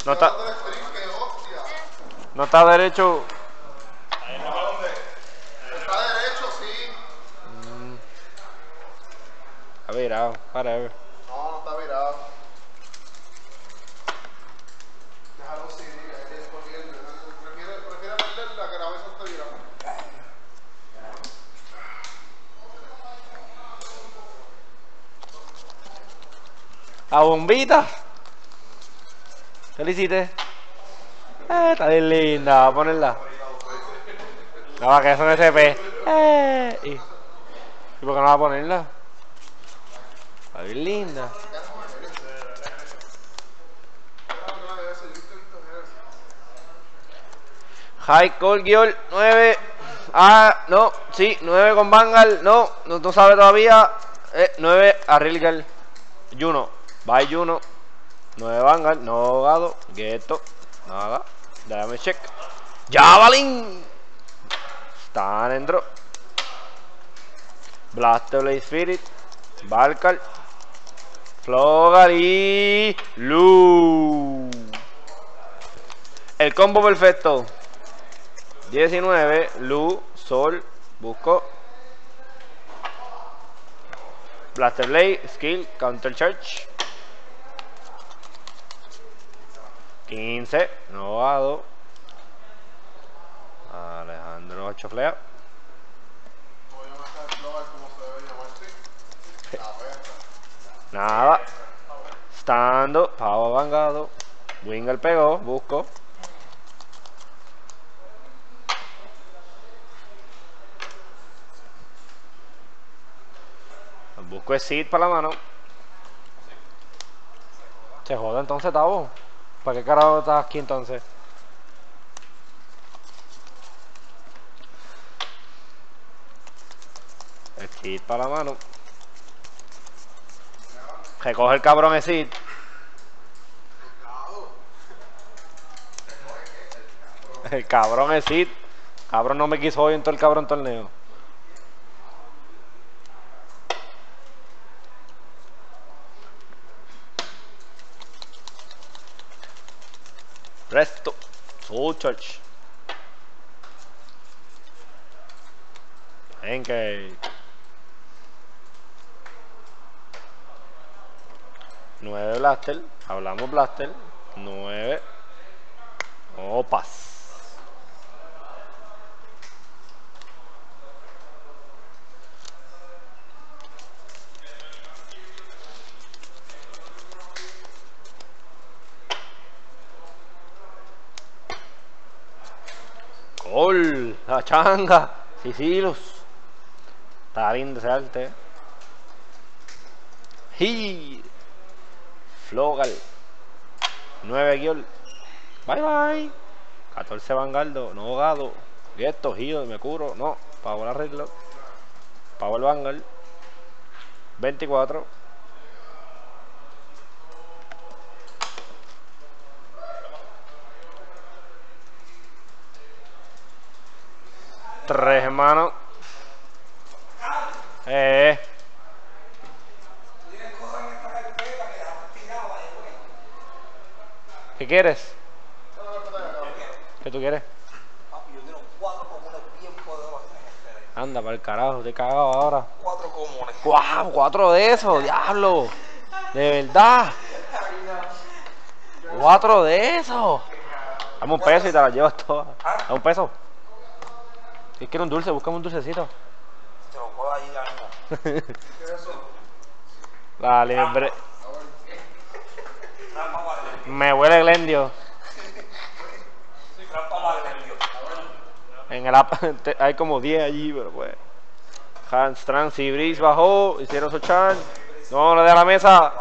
No está. No está derecho. Está derecho, sí. Está virado, whatever. No, no está virado. Déjalo así, porque él prefiere perderla que la vez esté virado. A bombita. ¿Qué le hiciste? Está bien linda, voy a ponerla. No, va que eso no es SP. ¿Y por qué no va a ponerla? Está bien linda. High Call Girl 9. Ah, no, sí, 9 con Vanguard. No, no sabe todavía. 9 a Real Girl. Juno. Bye Juno. 9 Vanguard. No ahogado. Gueto. Nada. Dame check. Javelin. Están dentro. Blaster Blade Spirit. Valkal. Flogar y Lu. El combo perfecto. 19, Lu, Sol, busco. Blaster Blade, Skill, Counter Charge. 15, Novado. Alejandro 8 flea. Nada. Stando, Pavo Vangado. Wingle pegó, busco. Busco el seed para la mano. Se joda entonces, Tavo. ¿Para qué carajo estás aquí entonces? El seed para la mano. Recoge el cabrón el seed. El cabrón el seed. Cabrón no me quiso hoy en todo el cabrón torneo. Resto. Soul Charge. Engage. 9 Blaster. Hablamos Blaster. 9. Opas. Gol. La changa. Sicilos. Está lindo ese arte. Hi. Flogal. 9 Giol. Bye bye. 14 Vanguardo. No ahogado. Gesto, giro, me curo. No. Pago el arreglo. Pago el Vanguard. 24. Tres hermanos. ¿Qué quieres? ¿Qué tú quieres? Anda, para el carajo, te he cagado ahora. 4 comunes. ¡Guau! 4 de esos, diablo. De verdad. 4 de esos. Dame un peso y te las llevas todas. Dame un peso. Si quieres un dulce, búscame un dulcecito. Te lo puedo ahí ya mismo. ¿Qué es eso? La libre. Me huele Glendio. En el app hay como 10 allí, pero pues. Hans Trans y Breeze bajó, hicieron su chan. No, le de la mesa.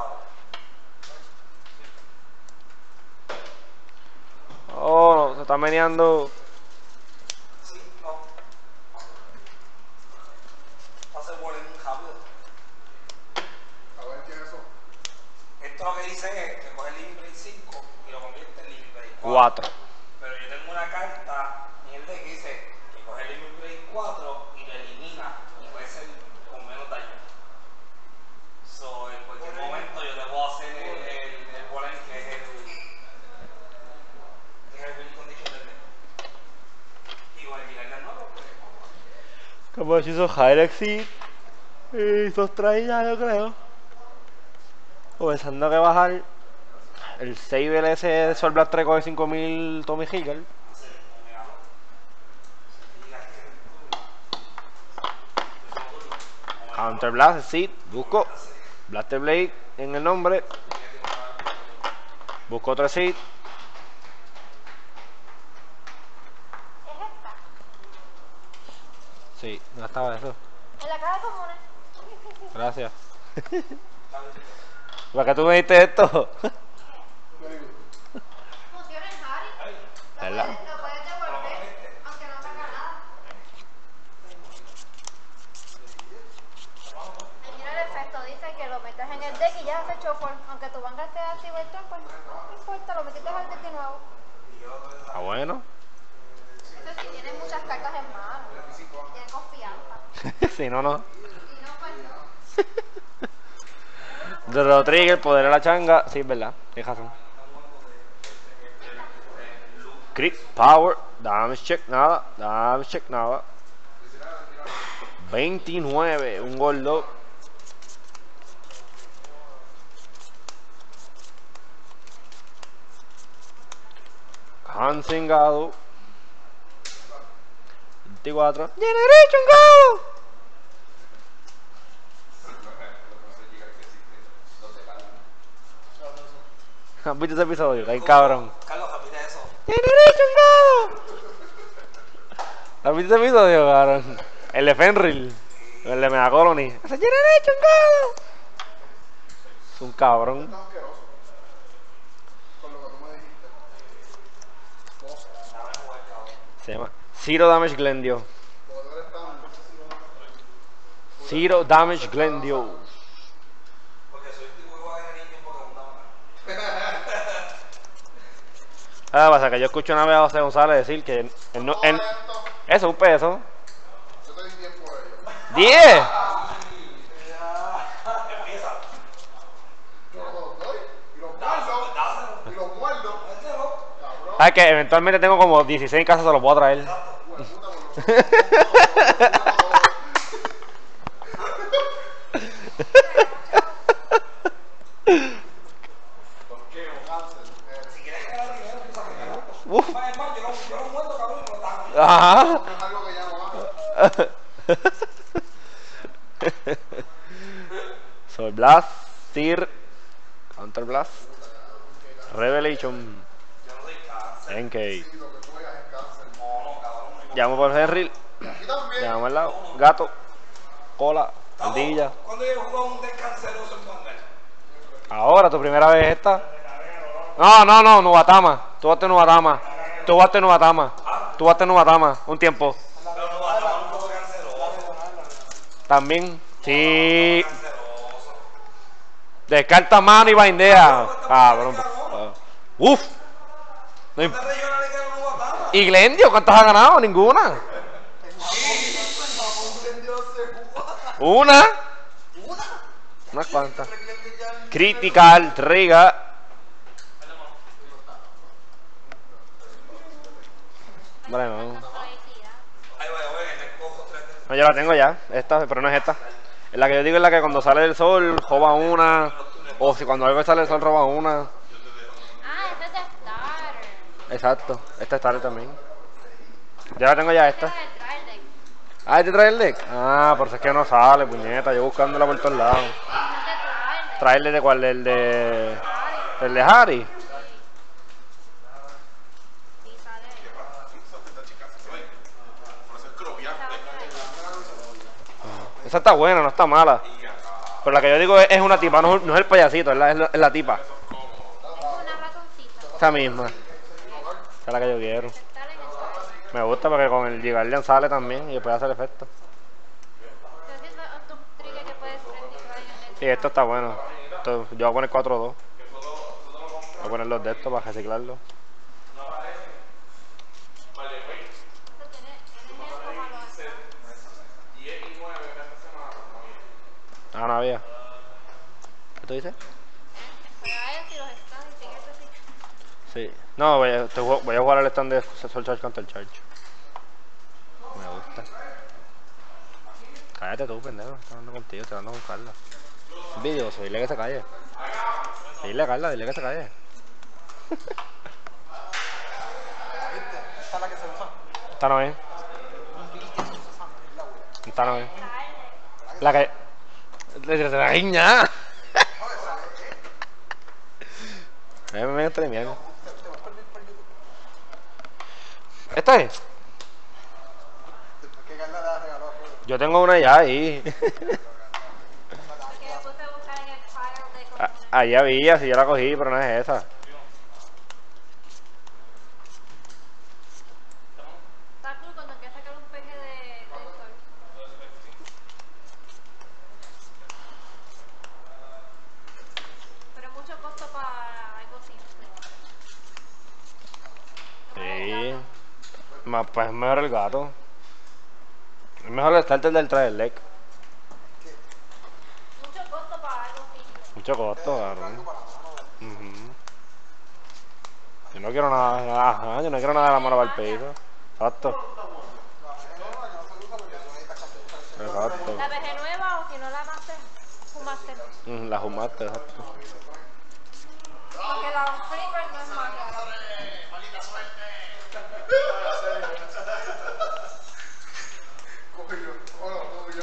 Oh, no, se está meneando. Esto lo que dice es que coge el Limit Break 5 y lo convierte en Limit Break 4. Pero yo tengo una carta en el deck que dice que coge el Limit Break 4 y lo elimina y puede ser con menos daño. So, en cualquier momento yo le puedo hacer el Golem que es Pues hizo Hyrexit y dos traídas, yo creo. Comenzando a que bajar el Sable ese de Sol Blast 3 coge 5000 Tommy Hilfiger. Counter Blast, Seed, busco Blaster Blade en el nombre. Busco otro Seed. Sí, no estaba eso. En la caja común. Gracias. ¿Para qué tú me diste esto? Funciona en Harry. ¿Verdad? Lo puedes devolver, aunque no tenga nada. Y mira el efecto, dice que lo metes en el deck y ya hace shuffle. Aunque tu banca esté activo el top, pues no importa, lo metiste al deck de nuevo. Ah, bueno. Eso sí, tienes muchas cartas en mano. Tienes confianza. Si no, no. Si no, pues no. Draw Trigger, poder a la changa. Sí, es verdad. Tienes razón. Crit, Power, Damage Check, nada. Damage Check, nada. 29, un gordo. Hansengado. 24. Generation Go. ¿Has visto ese episodio? Ay, cabrón. Carlos, repite eso. Generation Go. ¿Has visto ese episodio, cabrón? El de Fenrir. El de Mega Colony. ¡Ese Generation Go! Es un cabrón. Está asqueroso. Con lo que tú me dijiste. Se llama Zero Damage Glendio. Porque tú eres tan. Zero Damage Glendio. Porque soy el tipo que juega de niño en Pokémon Down. Ah, pasa que yo escucho una vez a José González decir que él no. Él, eso, un peso. Yo te di 10 por ello. 10. Empieza. Yo los doy y los muerdo. Y los muerdo. Cabrón. Ah, que eventualmente tengo como 16 en casa, se los puedo traer. Puta, por los Si quieres que haga dinero, empieza a pegar. Uf. Es más, yo lo muerdo, cabrón, y me lo tajo. Ajá. es algo que ya no hago. Soul Blast, Tear, Counter Blast, Revelation, Yo no soy cáncer. NK. Y lo que tú veas es cáncer. No, cabrón. Llamo por Henry, Y también. llamo al lado, gato, cola, ardilla. ¿Cuándo yo he jugado un deck canceroso en Bandel? Ahora, tu primera vez esta. No, Nubatama. Tú vas a Nubatama. Un tiempo. Pero no va a estar un poco canceroso. También. Sí. Canceroso. Descarta mano y baindea. Cabrón. Uf. No imp- ¿Cuántas regionales quedan en Guatama? ¿Y Glendio? ¿Cuántas ha ganado? Ninguna. Una. Unas cuantas. Critical, Triga. Bueno, Ahí va, voy, me cojo 3 de no, yo la tengo ya. Esta, pero no es esta. Es la que yo digo es la que cuando sale el sol roba una. O si cuando algo sale el sol roba una. Ah, ese es de Starter. Exacto. Esta está también. Yo la tengo ya Ese esta. es el trial deck. Ah, ¿este trae el deck? Ah, por eso es que no sale, puñeta. Yo buscándola por todos lados. Ese es de trial deck. ¿Trae el de cuál? ¿El de. ¿El de Harry? Sí, sale. Esa está buena, no está mala. Pero la que yo digo es una tipa, no es el payasito, es la tipa. Es una ratoncita. Esa misma. Esa es la que yo quiero. Sale en el trial. Me gusta porque con el Gigallian sale también y puede hacer efecto. Pero sí, es un trigger que puedes practicar en el deck. Sí, esto está bueno. Yo voy a poner 4-2. Voy a poner los de estos para reciclarlos. Ah, no había. ¿Qué tú dices? Sí. No, voy a jugar al stand de Soul Charge contra el Charge. Me gusta. Cállate tú, pendejo. Estoy hablando contigo, estoy hablando con Carla. Envidioso, dile que se calle. Dile a Carla, dile que se calle. Esta es la que se usa. Esta no es. ¿Viste? Se usa la wea. Esta no es. La que. La niña. Me gusta de mierda. Te vas por YouTube. ¿Esta es? Después que Carla la regaló a Pedro. Yo tengo una ya ahí. Porque me puse a buscar en el file de Ah, ahí había, si yo la cogí, pero no es esa. Está cool cuando empieza a sacar un peje de sol. Pero mucho costo para algo simple. Sí. Pues es mejor el gato. Es mejor el starter del trail leg. Mucho costo para algo simple. Mucho costo, cabrón. Algo para la mano. Ujú. Yo no quiero nada, ajá, yo no quiero nada de la mano para el piso. Exacto. Exacto. La PG nueva o si no la master, fumaste. La fumaste, exacto. Porque la flipper no es mala. Coño, hola, coño.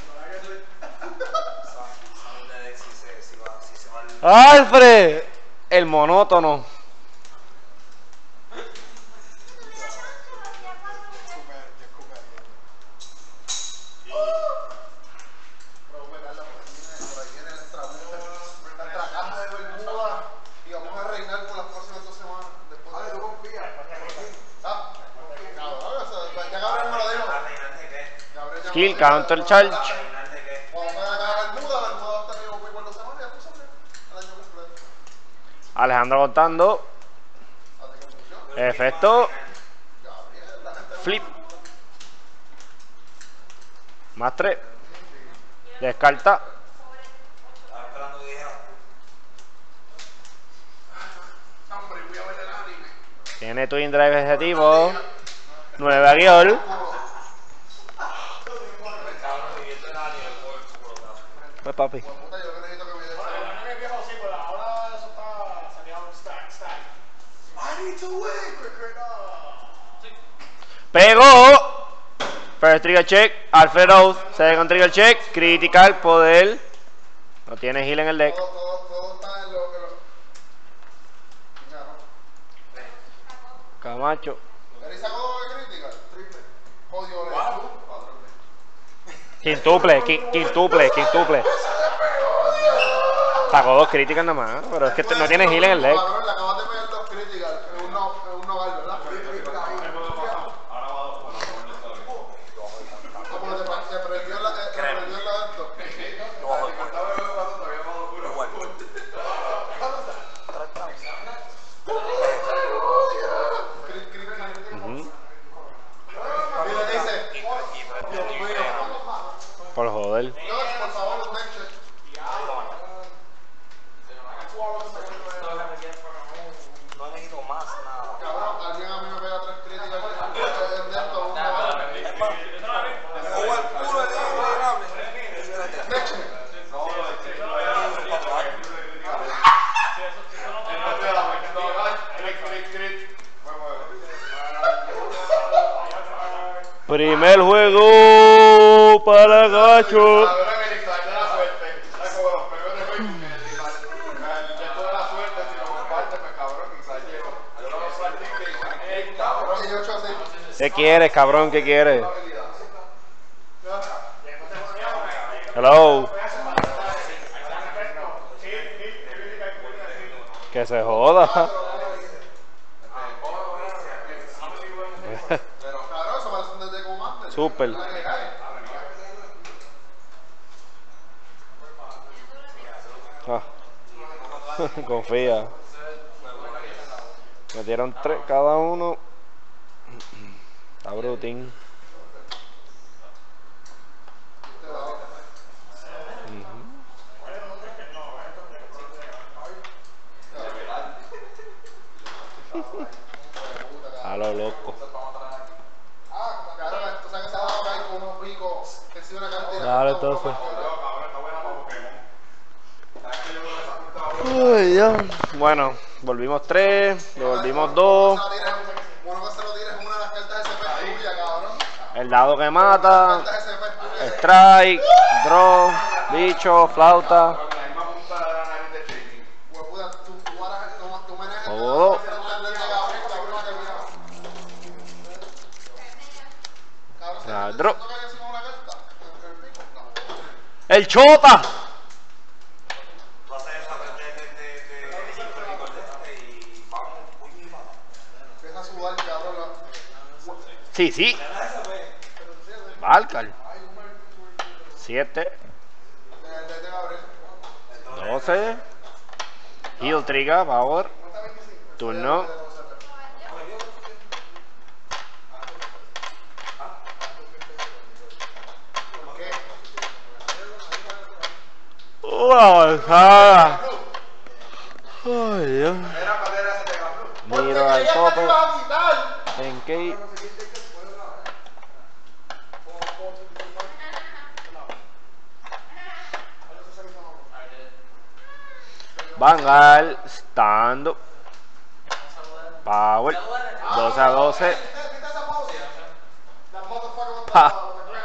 ¡Alfred! El monótono. Por ahí viene nuestra caja de Bermuda y vamos a reinar por las próximas 2 semanas. Después de tú confías. Ah, cabrón, ya Gabriel me lo dijo. Gabriel ya me Skill, lo dijo. counter charge. Cuando vaya a la Bermuda, Bermuda va a estar mismo por 2 semanas y después sale el año completo. Alejandro contando. Hasta que funcione. Efecto. Gabriel, la gente. Flip. Más 3. Descarta. Estaba esperando que dijera. Hombre, voy a ver el anime. Tiene Twin Drive ese tipo. 9 a guiol. Pues papi. Puta, yo que necesito que me dé. I need to win, cricket. Pegó. First trigger check. Alfred Rose. Second trigger check. Critical. Poder. No tiene heal en el deck. Todo está en lo que lo. Mira, no. Camacho. ¿Eres sacado de crítica? Triple. Odio le. Quintuple. Quintuple. Sacó 2 críticas nada más. Pero es que no tiene heal en el deck. Cabrón, le acabas de pegar 2 críticas. Es un nogal, ¿verdad? Como te prendió el lagarto. Ujú. Y le dice, Dios mío. Por joder. George, por favor, un next check. No necesito más nada. Cabrón, alguien a mí me pega 3 críticas. De esto, un nogal. Jugo el culo de vulnerable. Next check. Primer juego para Gacho. ¿Qué quieres, cabrón? ¿Qué quieres? Hello. Que se joda. Cabrón, eso parece un desde comando. Super. Ah. Confía. Metieron 3 cada uno. Está brutín. A lo loco. Ah, cabrón, tú sabes que se ha dado acá con unos picos que Sí, una cantidad. Dale, entonces. Cabrón, está buena para Pokémon. ¿Sabes que yo creo que esa puta va a Ay, Dios. Bueno, volvimos 3, devolvimos 2. Bueno, que se lo tires en una de las cartas SP tuya, cabrón. El dado que mata. Cartas SP tuyas. Strike, draw, bicho, flauta. con la misma punta de la nariz de Chiqui. Hueputa, tú manejas el Todo. dado, cabrón, que mira. Cabrón, Ya, ¿se draw. toca yo encima una carta? ¿En el pico? No. ¡El chota! Tú haces esa de y vamos, puño y pata. Empieza a sudar, cabrón. Sí, sí. Valcar. 7, De Gabriel. 12. Heal trigger, power. Turno. Avanzada. Ay, Dios. Era para ese de Gabriel. Miro al tope. a quitar. En K. Vanguard. Stand up. Power. 12 a 12. Pa.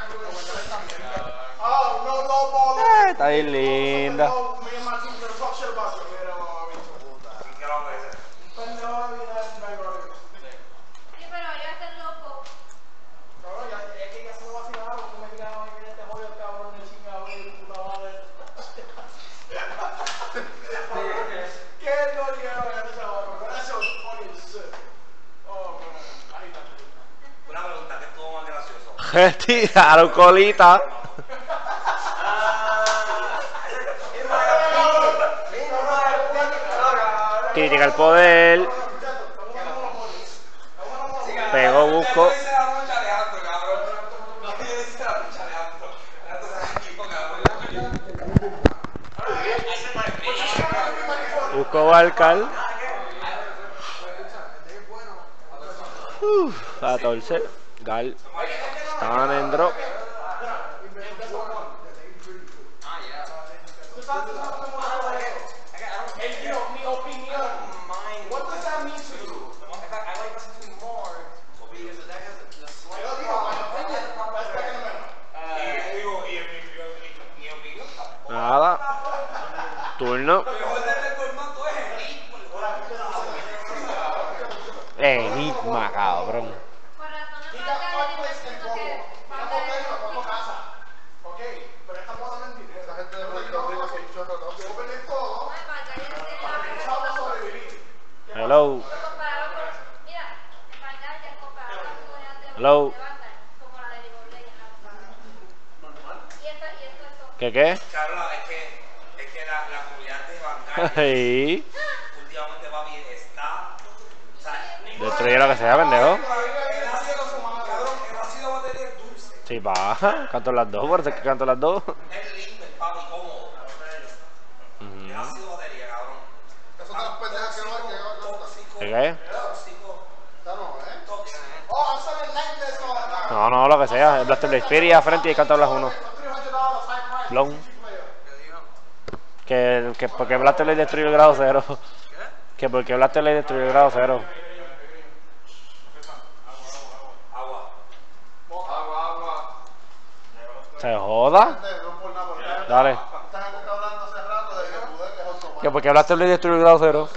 Está bien linda. ¿Qué lo que es? Sí, pero ya está loco. Una pregunta, ¿qué estuvo más gracioso? Retiraron colita. Critica el poder. Pegó, busco. Busco Valcar. 14. Gal. Estaban en drop. Nada. Turno. Enigma, cabrón. Por razón no me acaba de decir que falta de Esa gente de Puerto Rico son chorros, ¿no? Yo perdí todo. Hello. Hello. ¿Qué? Charla, es que la comunidad de Vanguard Sí. últimamente papi está. O sea, Destruye lo que sea, pendejo. el ácido batería es dulce. Sí, va. Canto las dos, por eso es que canto las dos. Es lindo, el papi, cómodo. El ácido batería, cabrón. Eso son las pendejas que no hay que cantar. Tóxico. ¿Qué? Tóxico. Está no, ¿eh? Tóxico. Oh, I'm sorry, like this one. No, lo que sea. El Blaster Blade Spirit a frente y canto las uno. Blon. Que porque Blaster Blade destruyó el grado 0. Que porque Blaster Blade destruyó el grado 0. Agua. Se joda. No por nada, porque Dale. esta gente está hablando hace rato de que poder que es automático. Que porque Blaster Blade destruyó el grado 0.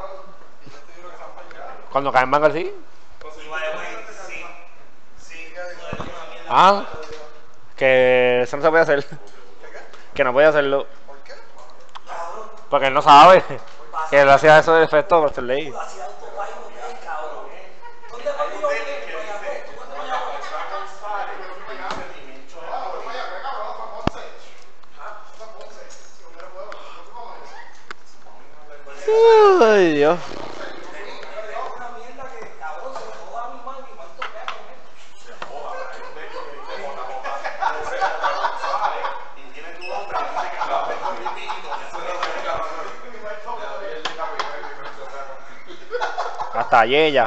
Cuando cae en Vanguard, sí. Y by the way, sí. Sí, no es una mierda. Ah. Que eso no se puede hacer. Que no puede hacerlo. ¿Por qué? Porque él no sabe. Que él hacía eso de efecto por ser ley. Hacía autopilot ya, cabrón. ¿Dónde va tu Ay, Dios. una mierda que, cabrón, se me joda a mi madre y cuánto pega con él. Y tiene tu nombre, dice que va a ver con mi pito. Hasta ella.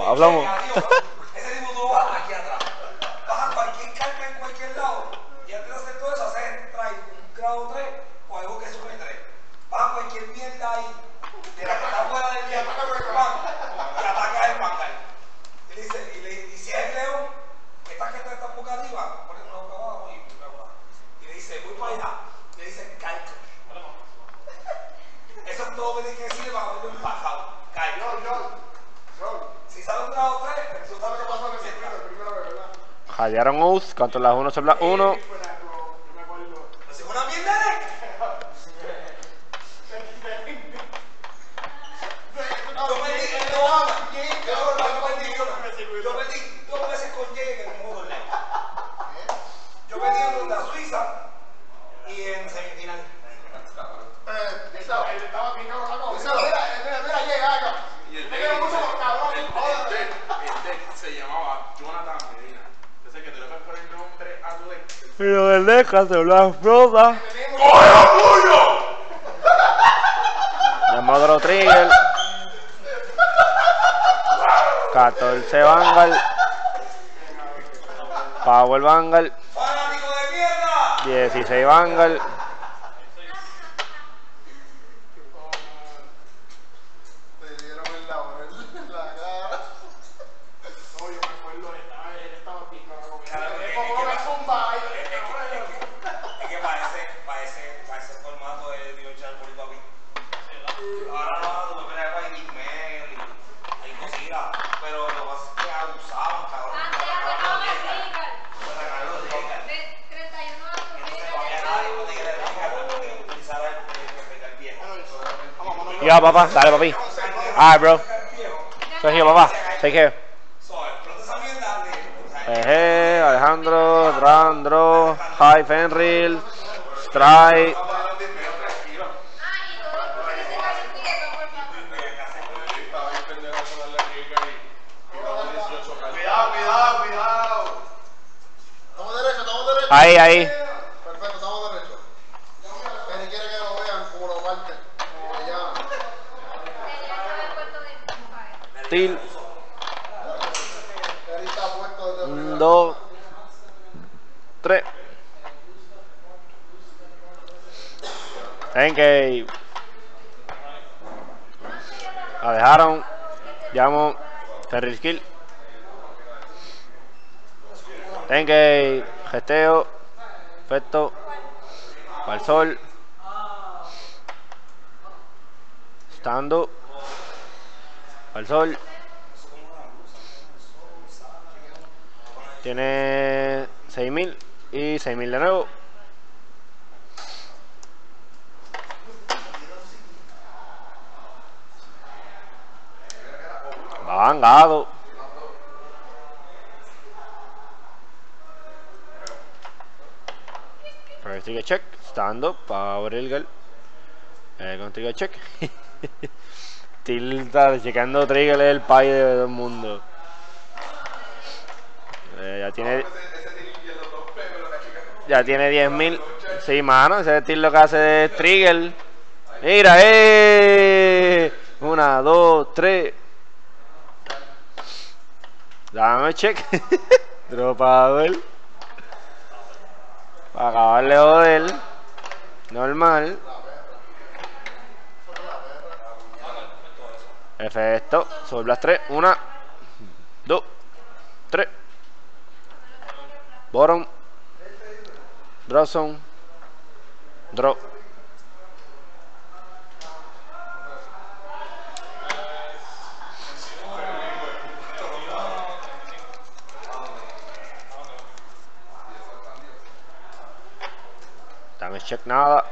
hablamos. Ese tipo tú vas aquí atrás. Vas a cualquier carga en cualquier lado. Y antes de hacer todo eso, haces strike un grado 3 o algo que sube 3. Vas a cualquier mierda ahí. De la que está fuera del día, y ataca el Vanguard. Y dice, y si es el león, que está boca arriba, pone una boca abajo y una boca. Y le dice, voy para allá. Le dice, calco. Eso es todo que tienes que decirle para verlo empajado. Calco. Si sale un grado 3, eso sabe lo que pasó en ese primero, ¿verdad? Hallaron Oath, contra las 1 sobre las 1. Pues es una mierda de. Yo perdí 2 veces con Jay en el mismo torneo. Yo perdí en ronda suiza y en semifinal. Se llamaba Jonathan Medina. Yo sé que te le puedes poner nombre a tu ex. Pero del deja se las rodas. ¡Coge tuyo! Llamó otro trigger. 14 Vanguard. Power Vanguard. ¡Fanático de mierda! 16 Vanguard. Te dieron el laurel en la cara. No, yo me acuerdo, él estaba picado. Como me zumba. Es que parece formato de Dios Char por papi. Ahora no, tú me peleas con Ismael y hay cositas, pero lo que pasa es que abusaban, cabrón. Antes atacaba el Regal. Para sacar los Regal. 31 años. Entonces todavía nadie puede llegar a Regal porque utilizar el Regal viejo. Ya, papá, dale, papi. Alright, bro. Soy here, papá. Take care. Pero esa mierda de. Eje, Alejandro, Drandro, High Fenrir, Strike. Cuidado. Estamos derechos. Ahí. Perfecto, estamos derechos. Penny quiere que lo vean como lo parten. Como le llaman. Til. Penny está puesto desde 1, 2, 3. Engage. La dejaron. Llamo. Ferry Skill. Engage. Gesteo. Efecto. Para el sol. Stand up. Para el sol. Tiene 6000 y 6000 de nuevo. Va vangado. First trigger check. Stand up. Power Ilgal. Con trigger check. Tilta checando trigger el pay de todo el mundo. Ya tiene 10.000. Sí, mano, ese estilo lo que hace es trigger. Mira, 1, 2, 3. Dame check. Drop power. Para acabarle joder. Normal. Efecto. Sobre las 3. 1, 2, 3. Bottom. Drop zone. Drop. Damage check nada.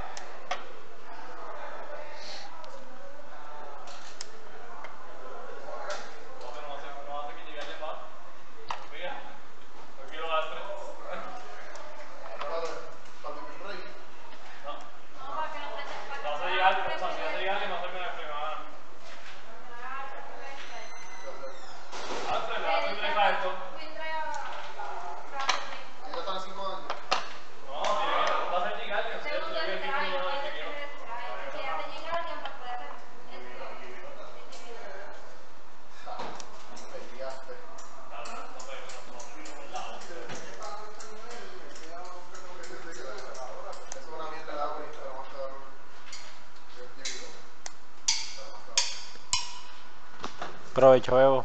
Provecho, Evo.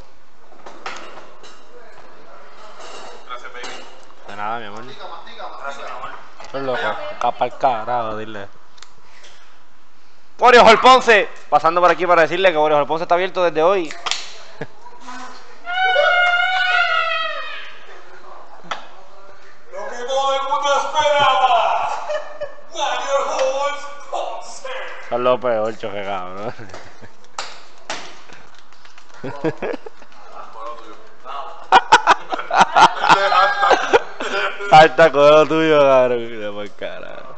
Gracias, baby. De nada, mi amor. Mastica, mastica, Gracias, mi mastica. amor. Soy loco. Capa el carajo, dile. Borio Jorge Ponce. Pasando por aquí para decirle que Borio Jorge Ponce está abierto desde hoy. Lo que todo el mundo esperaba. Mario Jorge Ponce. Son los peor, choque, cabrón. Alta con lo tuyo, cabrón. De por carajo.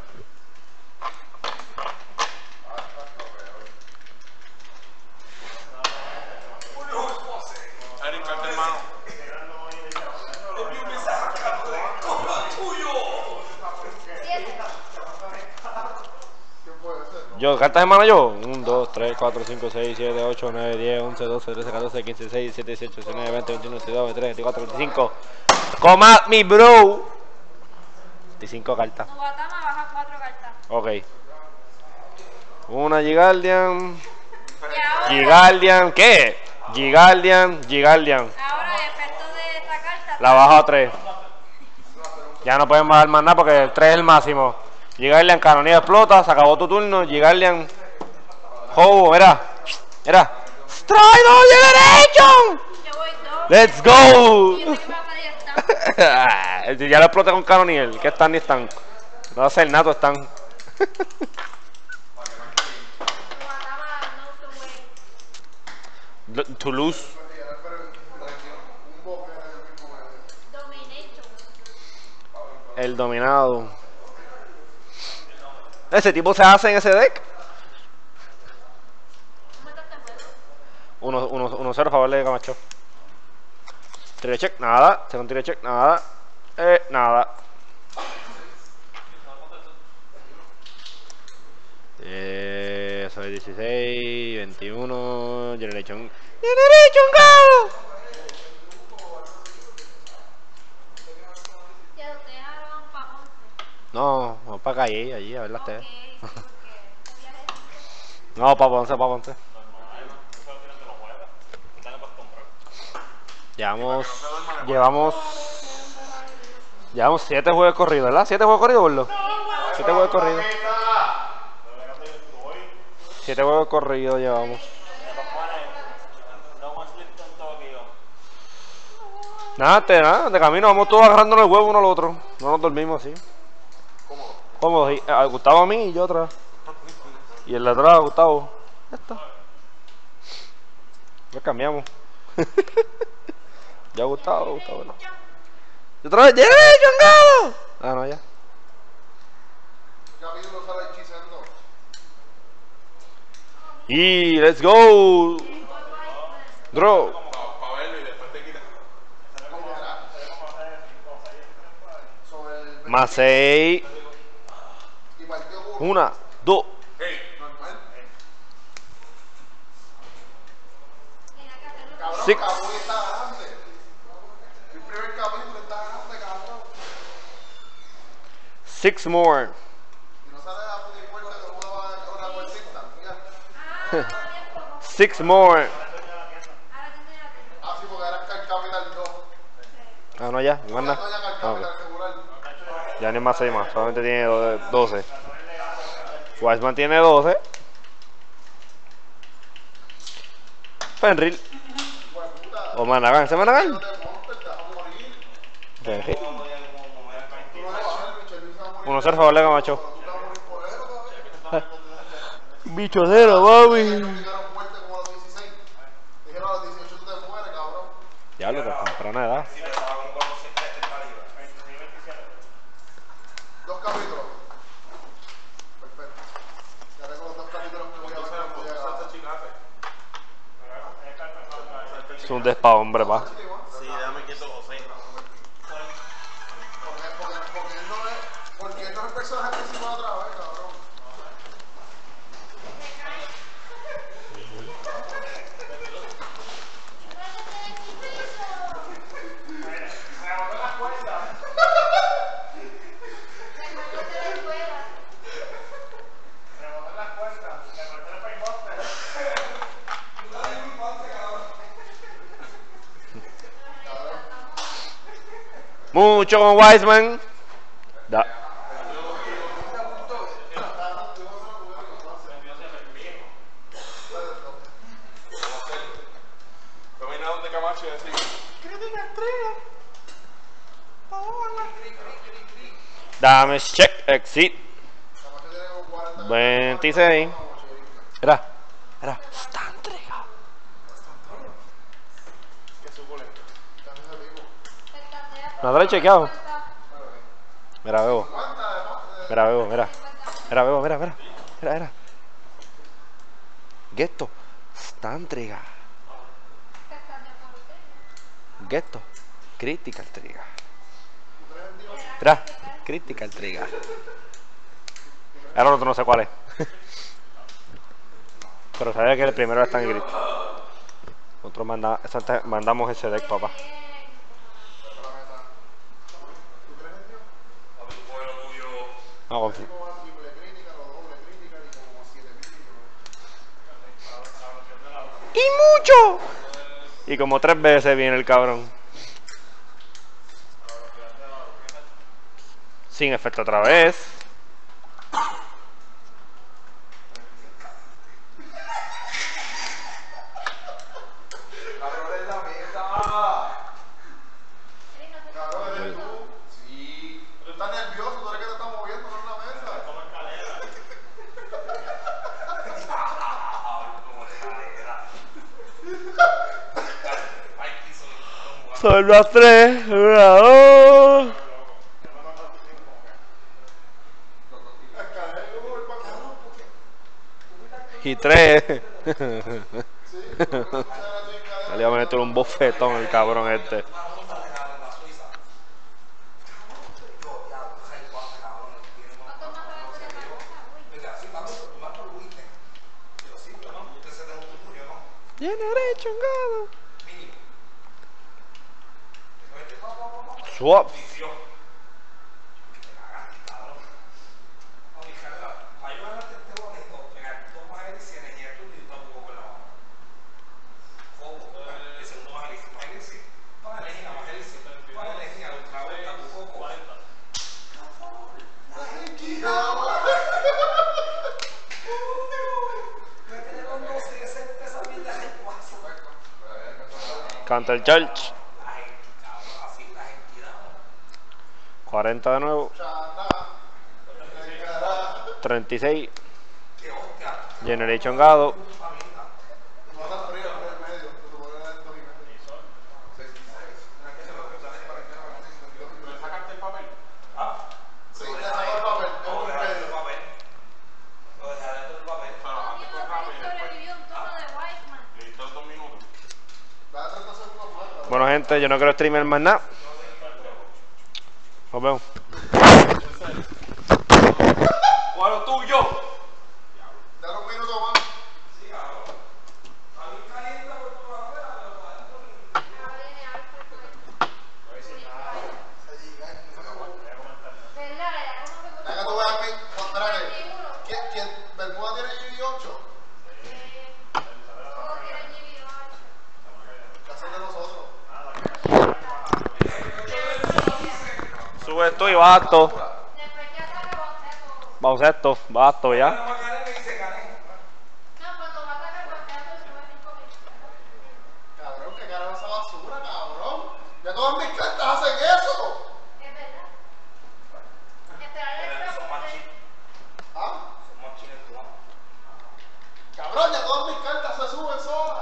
Mario Jorge Ponce. Eric, cante, hermano. Envío un mensaje a Carlos. Con lo tuyo. 7. ¿Quién puede ser? Yo, ¿cartas hermano yo? 1, 2, 3, 4, 5, 6, 7, 8, 9, 10, 11, 12, 13, 14, 15, 16, 17, 18, 19, 20, 21, 22, 23, 24, 25. Come at me, bro. 25 cartas. Nubatama baja 4 cartas. Ok. Una Gigaldian. Y ahora, Gigaldian, ¿qué? Gigaldian. ahora el efecto de esta carta. La bajo a 3. Ya no pueden bajar más nada porque el 3 es el máximo. Gigaldian, canonía explota, se acabó tu turno. Gigaldian. Hobo, era. Stride all Generation. Yo voy 2. Let's go. Y yo sé que me va a salir esta. Ya lo exploté con canonier. ¿Qué están ni están? No va a ser nato, están. Nubatama no to win. Toulouse. Domination. El dominado. Ese tipo se hace en ese deck. ¿Cómo está este juego? 1-0 favor de Camacho. Tire check, nada. Segundo tire check, nada. Nada. Soy 16, 21, Generation Go. Ya ustedes ahora van para 11. No, vamos para calle, allí, a ver las Ok, TV. porque este viaje es- No, para Ponce. Llevamos 7 juegos corridos, ¿verdad? 7 juegos corridos, Borlo. 7 juegos corridos. 7 juegos corridos llevamos. Nada, de camino vamos todos agarrándonos el huevo uno al otro. No nos dormimos así. Cómodo. Sí. Gustavo a mí y yo atrás. Y el de atrás, Gustavo. Ya está. Ya cambiamos. Ya Gustavo no. Y otra vez, ¡llegué, chongado! Ah, no, ya. Capítulo sale hechizando. Y let's go. Draw. Para verlo y después te quitas. ¿Cómo será? Sobre el Más 6. y partió uno. 1, 2. Normal. Cabrón, Six. Camuy está grande. El primer capítulo está grande, cabrón. 6 more. Si no sale la puta puerta que uno va a una puertita, mira. 6 more. Ah, sí, porque era el Capital 2. Ah, no, ya. Más Ya nada. no hay el Ah, Capital ok. regular. Ya ni más 6 más. Solamente tiene 12. Wiseman tiene 12. Fenrir. O Managan. ¿Ese Managan? No te montes, te vas a morir. Fenrir. Tú no eres Shelby, se va a morir. 1-0 favor de Camacho. Tú te vas a morir por eso, cabrón. Bicho cero, mami. Dijeron muerte como a los 16. Dijeron a los 18 tú te mueres, cabrón. Diablo, te temprana edad. Dos capítulos. Perfecto. Ya tengo los dos capítulos que voy a ver cuando llegue a Es un despa, hombre, pa. Sí, déjame quieto, José. Porque él no es el personaje principal otra vez, cabrón. Mucho con Wiseman. Da. Dominador de Camacho y decir, crítica estrella. Damage check, exit. 26. Era. Está entregado. Qué suculento. ¿No te lo he chequeado? Mira, Bebo. Mira, Bebo, mira. Mira, Bebo, mira. Mira. Gesto. Está entregado. Gesto. Critical trigger. Mira. Critical trigger. Ahora otro no sé cuál es. Pero sabía que el primero está en gris. Nosotros mandamos ese deck, papá. No, confío. ¡Y mucho! Y como 3 veces viene el cabrón. Sin efecto otra vez. Son las 3, 1, 2. Y 3. Le iba a meter un bofetón el cabrón este. Generation Gado. Swap. Counter Charge. 40 de nuevo. 36. Generation Gado. ¿Sacaste el papel? Sí, te saco el papel. Es un imperio. Listo, 2 minutos. Da 30 segundos más. Bueno, gente, yo no quiero streamer más nada. Nos vemos. ¡O lo tuyo! Dale un minuto más. Venga, tú veas aquí. ¿Quién? ¿Bermuda tiene GV8? ¿Qué hacen de nosotros? Sube esto y basto. Vamos a esto, basto ya. Cabrón, ¿qué carajo esa basura, cabrón? Ya todas mis cartas hacen eso. ¿Ah? Cabrón, ya todas mis cartas se suben solas.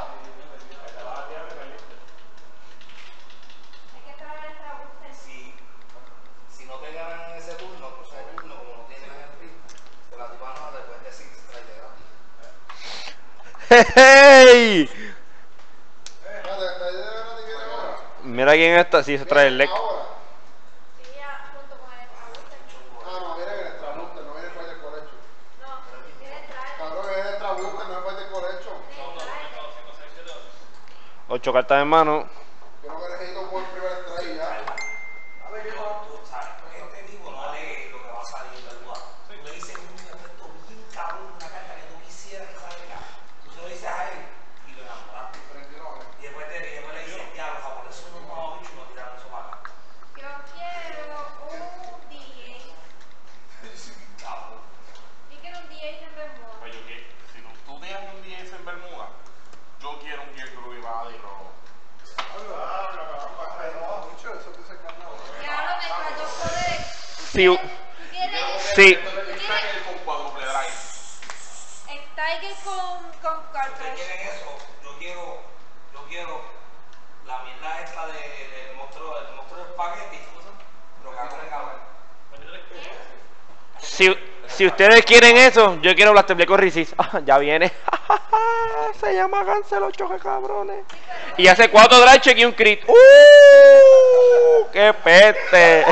Si no te ganan en ese turno, pues ese turno, como no tienen en el ritmo, te la tipa no después de 6 trae de ¡Hey! Espérate, ¿está ahí de verdad que viene ahora? Mira quién está. Sí, se trae el deck. Ahora. Ah, no, viene el extra booster, no viene el fighter collection. Cabrón, viene el extra booster, no es fighter collection. 8 cartas en mano. Yo no me necesito un buen primer strike ya. A ver, tú sabes, este tipo no lee lo que va a salir del lugar. Tú le dices un efecto bien cabrón, una carta que tú quisieras que salga. Tú se lo dices a él y lo enamoraste. 39. Y después le dices, diablo, por eso no me ha dicho y no tiraron eso para acá. Sí. ¿Tú quieres Sí. El Tiger con cuádruple drive. el Tiger con ¿Ustedes cartridge? quieren eso? Yo quiero la mierda esta del monstruo de espagueti. Lo que hago en cámara. Si ustedes quieren eso, yo quiero Blaster Blade con Resist. Ah, ya viene. Se llama Cancelo, choque cabrones. Y hace 4 drive check y un crit. ¡Qué peste!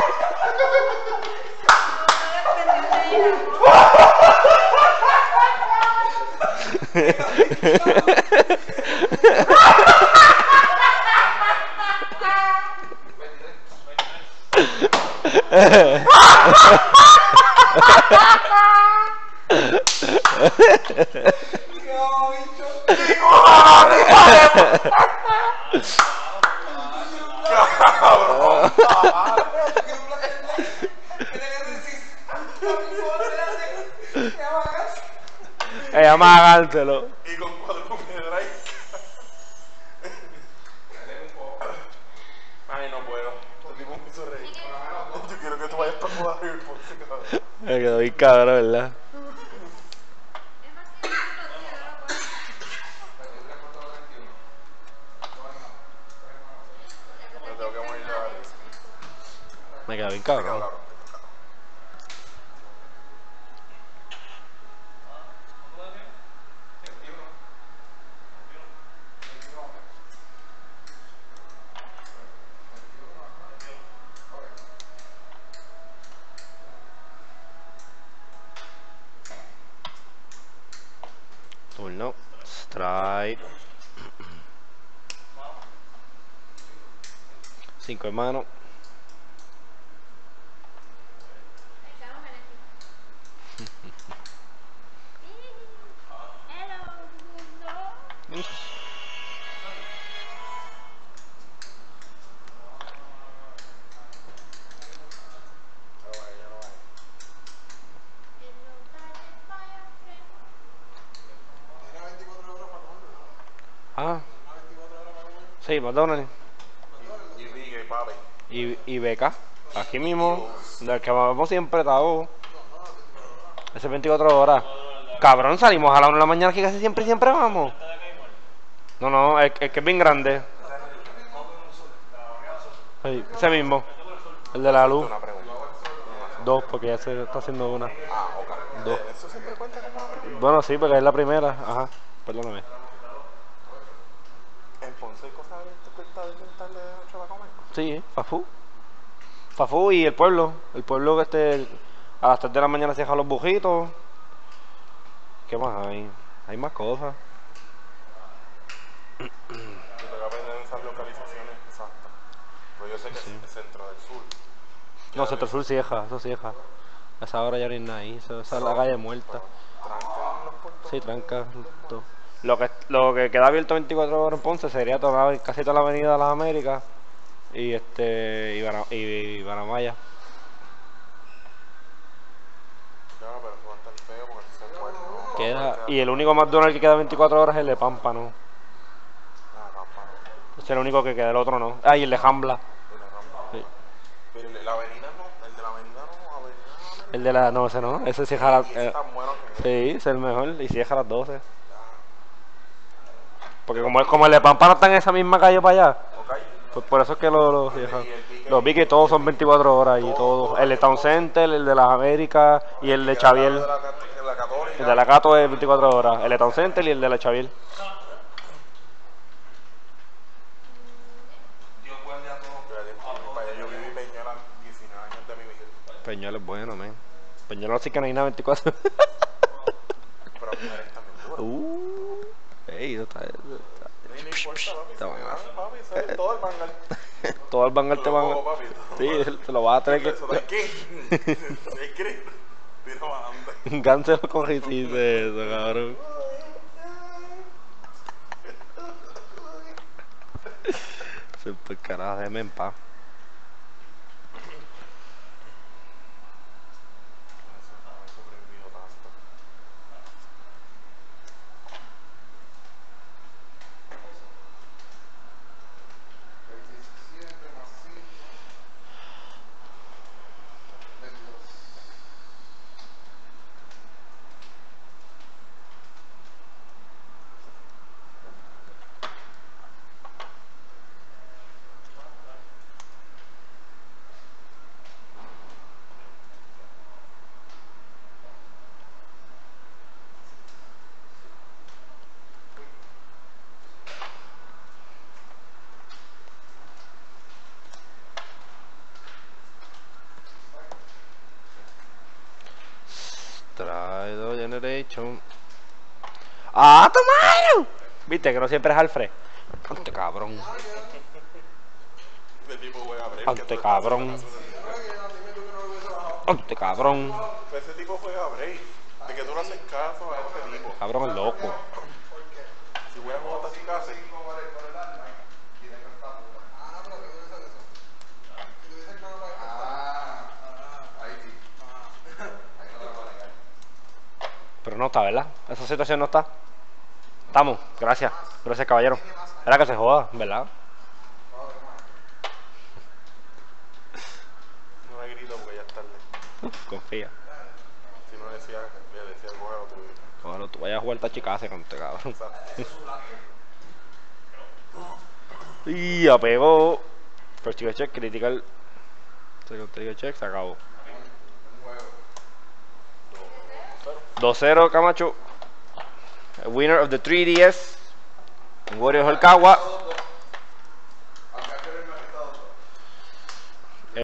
Se llama Cancelo. Y con cuádruple drive. Ay, no puedo. Este tipo me hizo reír. Yo quiero que tú vayas para jugar River Ponce, cabrón. Me quedó bien cabrón, ¿verdad? Me tengo que morir de la risa. Me quedó bien cabrón. Turno. Strike. 5 en mano. Tiene 24 horas para comerlo. Ah, Tiene 24 horas para comer. sí, McDonald's. Y Rigue, papi. Y Beca. Aquí mismo. Del que vamos siempre, Tao. Ese 24 horas. Cabrón, salimos a la 1 de la mañana que casi siempre vamos. No, no, es que es bien grande. Sí, ese mismo. El de la luz. Una pregunta. 2, porque ya se está haciendo una. Ah, ok. 2. Eso siempre cuenta como una pregunta. Bueno, sí, porque es la primera. Ajá, perdóname. En Ponce hay cosas que está de inventarle de noche para comer. Sí, Fafú. Fafú y el pueblo. El pueblo que a las 3 de la mañana se dejan los bujitos. ¿Qué más hay? Hay más cosas. Y tengo que aprender esas localizaciones exactas. Pero yo sé que es el centro del sur. No, Centro Sur Cieja, eso Cieja. A esa hora ya no hay nada ahí, esa es la calle muerta. Trancan los puertos. Sí, tranca todo. Lo que queda abierto 24 horas en Ponce sería casi toda la avenida de las Américas y y Baramaya. Claro, pero eso va a estar feo porque se puede. ¿No? Queda, y el único McDonald's que queda 24 horas es el de Pámpano. Ah, papá. Ese es el único que queda, el otro no. Ah, y el de Jambla. Sí. Pero la avenida no, el de la avenida no, avenida. El de la, no, ese no, ese cierra a las, Y ese tan bueno que sí, ese es el mejor, y cierra a las 12. Porque como el de Pámpano está en esa misma calle para allá, ok. pues por eso es que lo cierran. Los vi que todos son 24 horas y todos. El de Town Center, el de las Américas y el de Xavier. De la Católica. El de la Cato es 24 horas. El de Town Center y el de la Xavier. Dios guarde a todos. Yo viví Peñuela 19 años de mi vida. Peñuelo es bueno, men. Peñuelo sí que no hay nada 24. Pero a mujeres también duras. Ey, no está. No importa, papi. Está bueno. Papi, eso es todo el mangal. Todo el bangal te van Todo, papi, a. todo. Sí, te lo vas a tener que. Eso de qué. ¿Es que? Tira bajando. Cáncelo con hiciste eso, cabrón. Super carajo, déjame en paz. Sobrevivido tanto. El 17 más 5. 22. derecho. ¡Ah, tomaron! Viste que no siempre es Alfred. Ante cabrón. Este tipo juega break. Ante cabrón. Ante cabrón. Ese tipo juega break. De que tú no haces caso a ese tipo. Cabrón es loco. Si voy a jugar a Chicase. Pero no está, ¿verdad? Esa situación no está. Estamos, gracias. Gracias, caballero. Era que se joda, ¿verdad? No me grito porque ya es tarde. Confía. Si no decía, le decía cógelo tú. Bueno, tú vayas a jugar tachicase con este cabrón. Y ya pegó. First trigger check, critical. Second trigger check, se acabó. 2-0 Camacho. Winner of the 3DS. Warriors Holcawa.